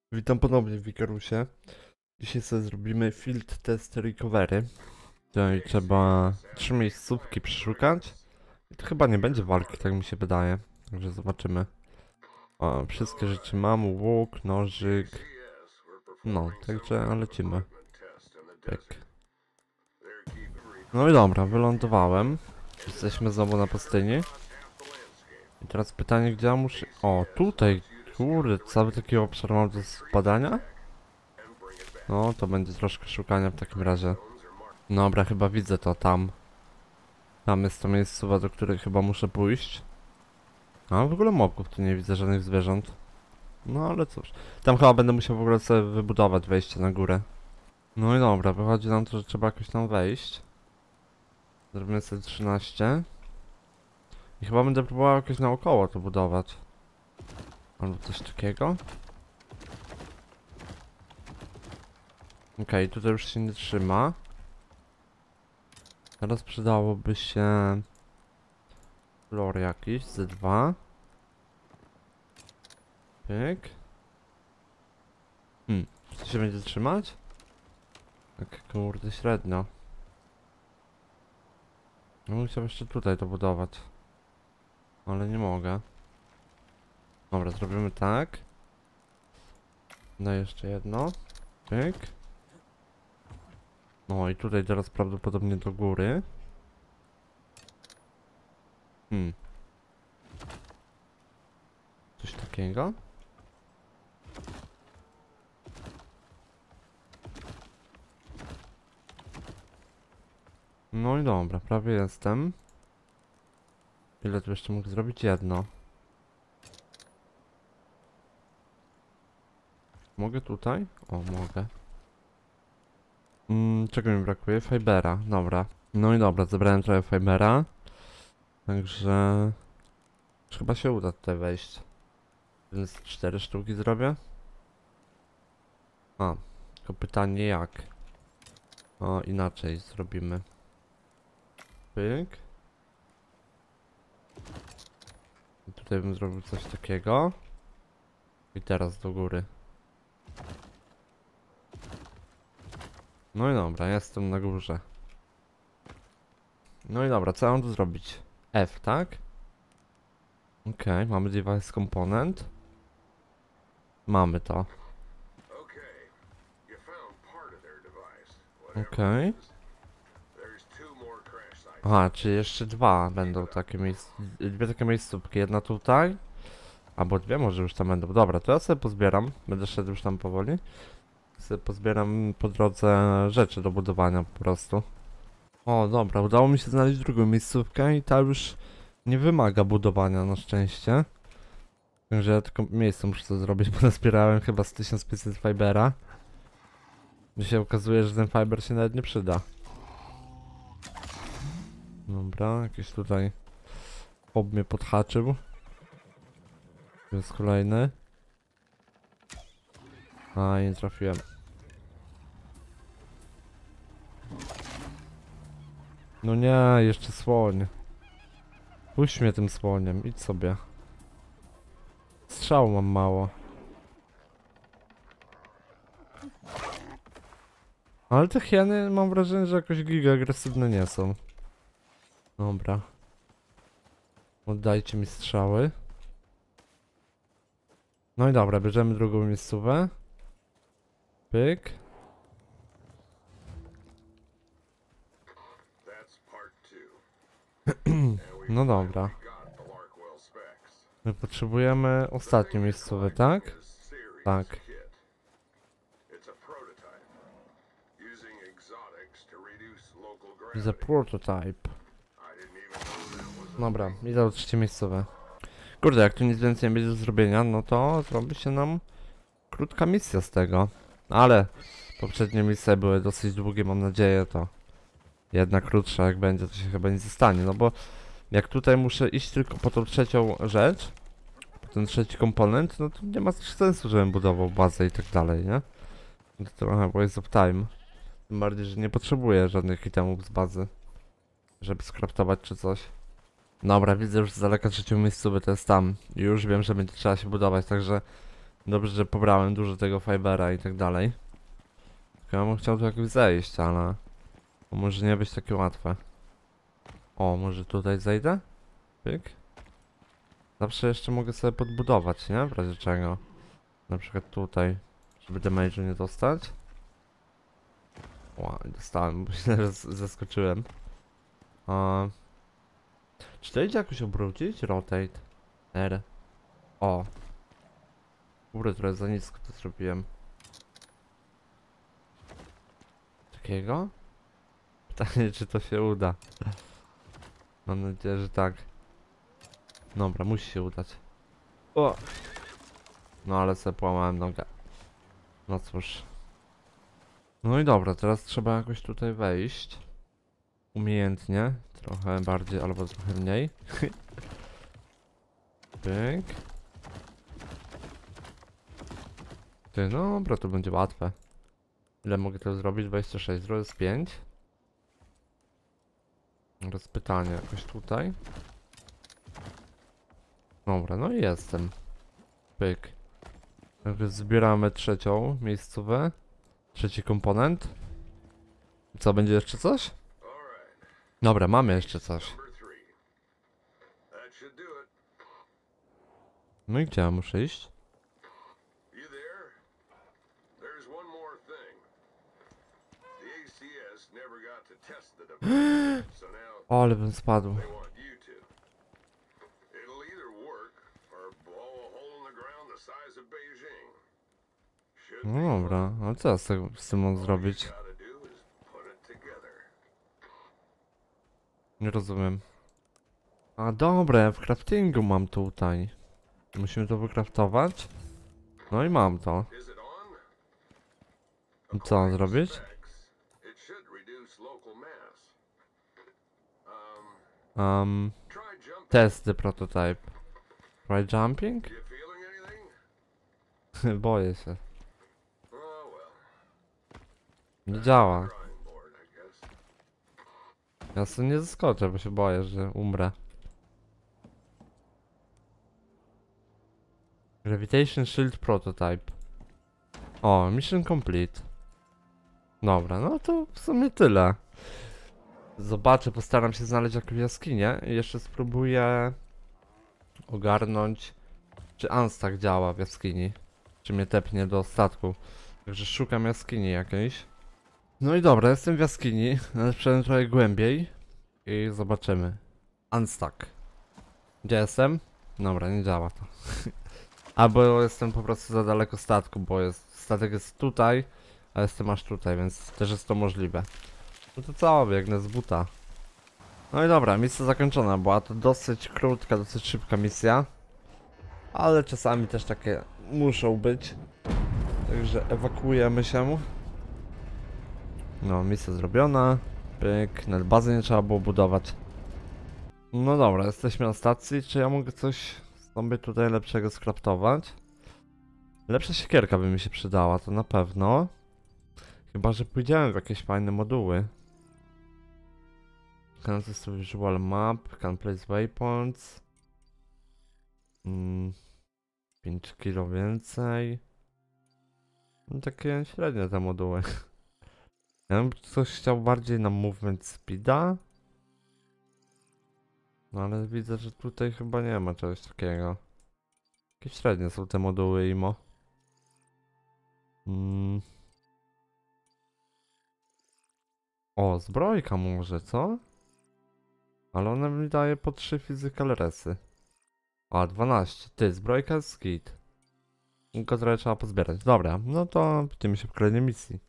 Witam ponownie w Ikarusie. Dzisiaj sobie zrobimy field test recovery. Tutaj trzeba 3 miejscówki przeszukać. I to chyba nie będzie walki, tak mi się wydaje. Także zobaczymy. O, wszystkie rzeczy mam, łuk, nożyk. No, także lecimy. Tak. No i dobra, wylądowałem. Jesteśmy znowu na pustyni. I teraz pytanie, gdzie ja muszę... O, tutaj! Kurde, cały taki obszar mam do spadania? No, to będzie troszkę szukania w takim razie. Dobra, chyba widzę to tam. Tam jest to miejscowa, do której chyba muszę pójść. A w ogóle mobków tu nie widzę, żadnych zwierząt. No ale cóż. Tam chyba będę musiał w ogóle sobie wybudować wejście na górę. No i dobra, wychodzi nam to, że trzeba jakoś tam wejść. Zrobimy sobie 13. I chyba będę próbował jakoś naokoło to budować. Albo coś takiego. Okej, tutaj już się nie trzyma. Teraz przydałoby się... Flor jakiś, Z2. Pyk. Czy to się będzie trzymać? Tak kurde średnio. No musiał jeszcze tutaj to budować. Ale nie mogę. Dobra, zrobimy tak. Daj jeszcze jedno. Pyk. No i tutaj teraz prawdopodobnie do góry. Coś takiego. No i dobra, prawie jestem. Ile tu jeszcze mógł zrobić? Jedno. Mogę tutaj? O, mogę. Czego mi brakuje? Fibera, dobra. No i dobra, zebrałem trochę fibera. Także... Chyba się uda tutaj wejść. Więc 4 sztuki zrobię. A, tylko pytanie jak? O, inaczej zrobimy. Pyk. I tutaj bym zrobił coś takiego. I teraz do góry. No i dobra, jestem na górze. No i dobra, co mam tu zrobić? F, tak? Okej, mamy device component. Mamy to. Okej. Aha, czy jeszcze dwa będą takie dwie takie miejscówki. Jedna tutaj. Albo dwie może już tam będą. Dobra, to ja sobie pozbieram. Będę szedł już tam powoli. Sobie pozbieram po drodze rzeczy do budowania po prostu. O, dobra, udało mi się znaleźć drugą miejscówkę i ta już nie wymaga budowania na szczęście. Także ja tylko miejsce muszę to zrobić, bo nazbierałem chyba z 1500 fibera. I się okazuje, że ten fiber się nawet nie przyda. Dobra, jakiś tutaj chłop mnie podhaczył. Tu jest kolejny. A, nie trafiłem. No nie, jeszcze słoń. Puść mnie tym słoniem, idź sobie. Strzału mam mało. Ale te hieny mam wrażenie, że jakoś giga agresywne nie są. Dobra. Oddajcie mi strzały. No i dobra, bierzemy drugą miejscówę. Pyk. No dobra. My potrzebujemy ostatnią miejscówę, tak? Tak. The prototype. Dobra, idę do trzeciej miejscowe. Kurde, jak tu nic więcej nie będzie do zrobienia, no to zrobi się nam krótka misja z tego. Ale poprzednie misje były dosyć długie, mam nadzieję, to jedna krótsza jak będzie, to się chyba nie zostanie, no bo jak tutaj muszę iść tylko po tą trzecią rzecz, po ten trzeci komponent, no to nie ma sensu, żebym budował bazę i tak dalej, nie? To trochę waste of time. Tym bardziej, że nie potrzebuję żadnych itemów z bazy, żeby skraftować czy coś. Dobra, widzę już z daleka trzecią miejscówkę, to jest tam. I już wiem, że będzie trzeba się budować, także Dobrze, że pobrałem dużo tego fibera i tak dalej. Tylko ja bym chciał tu jakoś zejść, ale... może nie być takie łatwe. O, może tutaj zejdę? Pyk. Zawsze jeszcze mogę sobie podbudować, nie? W razie czego. Na przykład tutaj, żeby damage'u nie dostać. Wow, dostałem, bo się zaskoczyłem. Czy to idzie jakoś obrócić? Rotate. R. O. Kurde, trochę za nisko to zrobiłem. Takiego? Pytanie, czy to się uda. Mam nadzieję, że tak. Dobra, musi się udać. O! No ale sobie połamałem nogę. No cóż. No i dobra, teraz trzeba jakoś tutaj wejść. Umiejętnie. Trochę bardziej albo trochę mniej. Pyk. Ty, no dobra, to będzie łatwe. Ile mogę to zrobić? 26, to jest 5. Teraz pytanie, jakoś tutaj. Dobra, no i jestem. Pyk. Także zbieramy trzecią miejscówę. Trzeci komponent. Co, będzie jeszcze coś? Dobra, mamy jeszcze coś. No i gdzie ja muszę iść? O, ale bym spadł. No dobra, ale co ja z tym mam zrobić? Nie rozumiem. A dobra, ja w craftingu mam tutaj. Musimy to wykraftować. No i mam to. I co mam zrobić? Test the prototype. Try jumping? Boję się. Nie działa. Ja sobie nie zaskoczę, bo się boję, że umrę. Gravitation Shield Prototype. O, mission complete. Dobra, no to w sumie tyle. Zobaczę, postaram się znaleźć jakąś jaskinię i jeszcze spróbuję ogarnąć, czy Unstack działa w jaskini. Czy mnie tepnie do statku. Także szukam jaskini jakiejś. No i dobra, jestem w jaskini, ale przejdę trochę głębiej i zobaczymy. Unstack. Gdzie jestem? Dobra, nie działa to. Albo jestem po prostu za daleko statku, bo statek jest tutaj, a jestem aż tutaj, więc też jest to możliwe. No to co, biegnę z buta. No i dobra, misja zakończona. Była to dosyć krótka, dosyć szybka misja. Ale czasami też takie muszą być. Także ewakuujemy się. No, misja zrobiona. Pyk, nawet bazy nie trzeba było budować. No dobra, jesteśmy na stacji. Czy ja mogę coś sobie tutaj lepszego skraftować? Lepsza siekierka by mi się przydała, to na pewno. Chyba że pójdziemy w jakieś fajne moduły. Can to visual map, can place waypoints. 5 kilo więcej. No takie średnie te moduły. Ja bym coś chciał bardziej na movement speeda. No ale widzę, że tutaj chyba nie ma czegoś takiego. Jakieś średnie są te moduły IMO. O, zbrojka może, co? Ale ona mi daje po 3 physical resy. A, 12. Ty, zbrojka jest skit. Tylko trochę trzeba pozbierać. Dobra, no to widzimy się w kolejnej misji.